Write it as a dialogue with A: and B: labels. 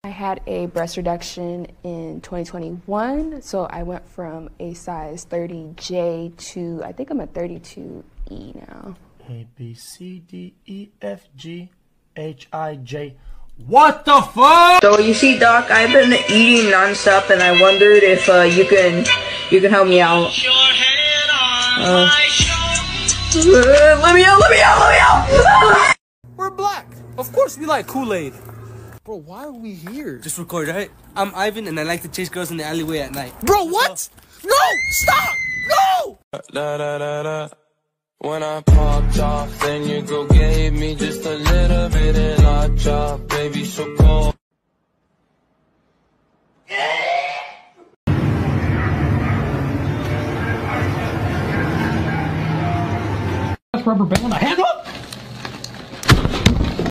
A: I had a breast reduction in 2021, so I went from a size 30J to, I think I'm a 32E now.
B: A, B, C, D, E, F, G, H, I, J. What the fuck?
C: So you see, Doc, I've been eating nonstop, and I wondered if you can help me out. Let me out!
D: We're black. Of course we like Kool-Aid. Bro, why are we here?
E: Just record, right? I'm Ivan, and I like to chase girls in the alleyway at night.
D: Bro, what? No! Stop! No!
F: Da da da da. When I popped off, then you go gave me just a little bit of lockjaw.